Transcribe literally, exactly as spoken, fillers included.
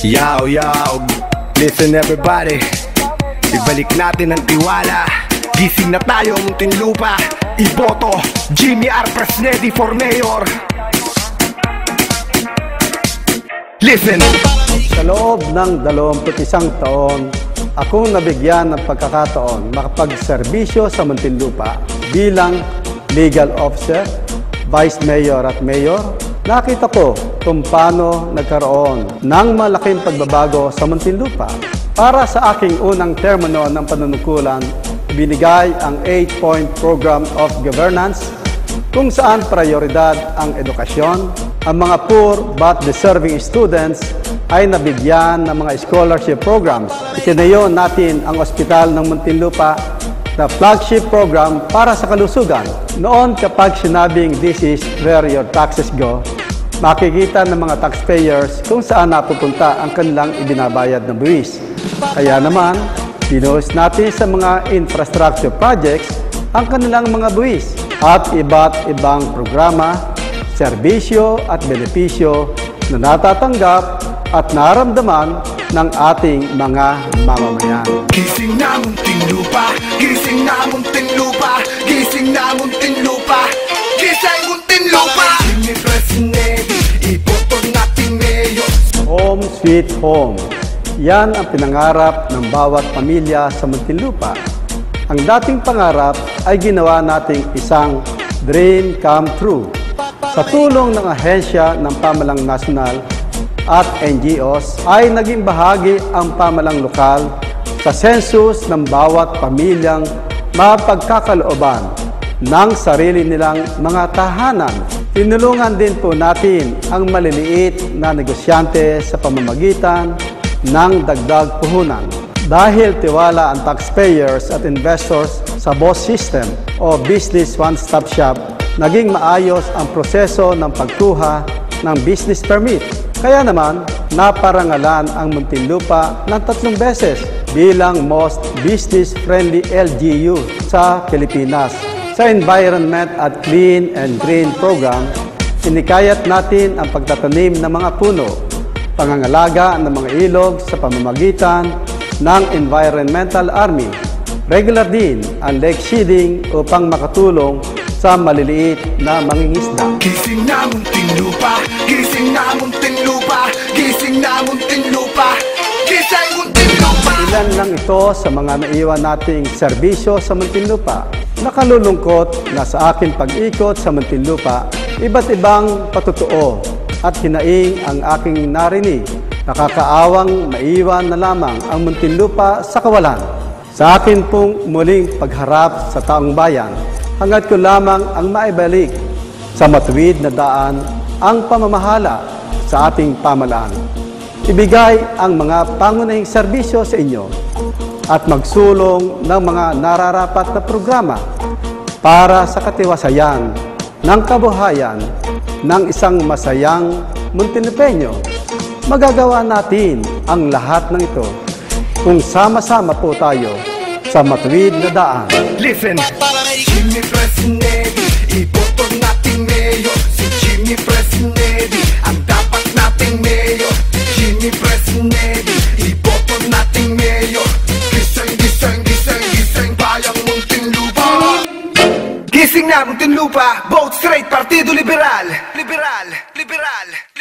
Yow, yow, listen everybody, ibalik natin ang tiwala. Gising na tayo, Muntinlupa. Iboto, Jimmy R. Presnedi for mayor. Listen. Sa loob ng dalawamput isang taon, akong nabigyan ng pagkakataon makapagserbisyo sa Muntinlupa bilang legal officer, vice mayor at mayor. Nakita ko kung paano nagkaroon ng malaking pagbabago sa Muntinlupa. Para sa aking unang termo noon ng panunungkulan, binigay ang eight-point Program of Governance kung saan prioridad ang edukasyon. Ang mga poor but deserving students ay nabigyan ng mga scholarship programs. Itinayo natin ang ospital ng Muntinlupa na flagship program para sa kalusugan. Noon kapag sinabing this is where your taxes go, makikita ng mga taxpayers kung saan napupunta ang kanilang ibinabayad na buwis. Kaya naman, pinuhos natin sa mga infrastructure projects ang kanilang mga buwis at iba't ibang programa, serbisyo at benepisyo na natatanggap at naramdaman ng ating mga mamamayan. Gising na Muntinlupa, gising na Muntinlupa, gising na Muntinlupa, gising Muntinlupa. Jimmy Presnedi, iboto nating mayor. Home sweet home. Yan ang pinangarap ng bawat pamilya sa Muntinlupa. Ang dating pangarap ay ginawa nating isang dream come true. Sa tulong ng ahensya ng pamalang nasyonal at N G Os ay naging bahagi ang pamalang lokal sa sensus ng bawat pamilyang mapagkakalooban ng sarili nilang mga tahanan. Tinulungan din po natin ang maliliit na negosyante sa pamamagitan ng dagdag puhunan. Dahil tiwala ang taxpayers at investors sa B O S system o Business One-Stop Shop, naging maayos ang proseso ng pagkuha ng business permit. Kaya naman, naparangalan ang Muntinlupa ng tatlong beses bilang most business-friendly L G U sa Pilipinas. Sa Environment at Clean and Green Program, inikayat natin ang pagtatanim ng mga puno, pangangalaga ng mga ilog sa pamamagitan ng Environmental Army. Regular din ang lake seeding upang makatulong sa maliliit na mangingisda. Gising na Muntinlupa, gising na Muntinlupa, gising na Muntinlupa, gising Muntinlupa. Ilan lang ito sa mga naiwan nating serbisyo sa Muntinlupa. Nakalulungkot na sa aking pag-ikot sa Muntinlupa, iba't ibang patutuo at hinaing ang aking narinig. Nakakaawang maiwan na lamang ang Muntinlupa sa kawalan. Sa akin pong muling pagharap sa taong bayan, hangad ko lamang ang maibalik sa matuwid na daan ang pamamahala sa ating pamalaan. Ibigay ang mga pangunahing serbisyo sa inyo at magsulong ng mga nararapat na programa para sa katiwasayan ng kabuhayan ng isang masayang Muntinlupeño. Magagawa natin ang lahat ng ito kung sama-sama po tayo sa matuwid na daan. Listen! Jimmy Presnedi, iboto nating mayor. Si Jimmy Presnedi, ang dapat nating mayor. Jimmy Presnedi, iboto nating mayor. Gising, gising, gising, gising, bayang Muntinlupa. Gising na Muntinlupa, vote straight, Partido Liberal. Liberal, liberal.